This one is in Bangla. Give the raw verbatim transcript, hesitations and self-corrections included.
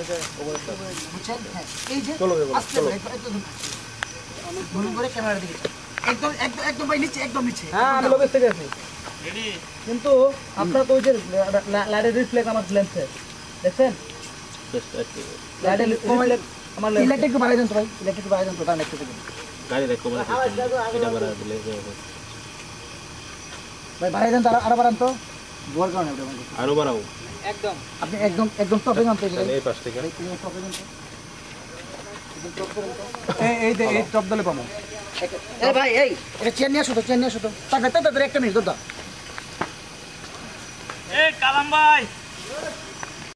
থেকে ওভার বুঝছেন হ্যাঁ এই যে চলো এবার আস্তে করে একদম মনে করে ক্যামেরা দিকে একদম একদম একদম ভাই নিচে একদম নিচে হ্যাঁ আমি লোকের থেকে আছি রেডি কিন্তু আপনার তো ওই যে লাইটের রিফ্লেক্ট আমার লেন্সে দেখছেন লাইটের রিফ্লেক্ট আমার লেন্স ইলেকট্রিক একটু বাড়াই দেন তো ভাই ইলেকট্রিক একটু বাড়াই দেন তো তার একটু দেখুন গাড়ি দেখো মানে এটা বাড়া দিলে ভাই বাড়াই দেন তো আরো বাড়ান তো গোল কারণে ওটা আরো বাড়াও একদম আপনি একদম একদম টপে নাম পেয়ে এই পাশ থেকে টপে দেন তো এই এই দে এই টপ দলে পাবো এই ভাই এই এটা চেন নিয়ে আসো তো চেন নিয়ে আসো তো তাকে তাড়াতাড়ি একটা মিনিট দাও এই কালাম ভাই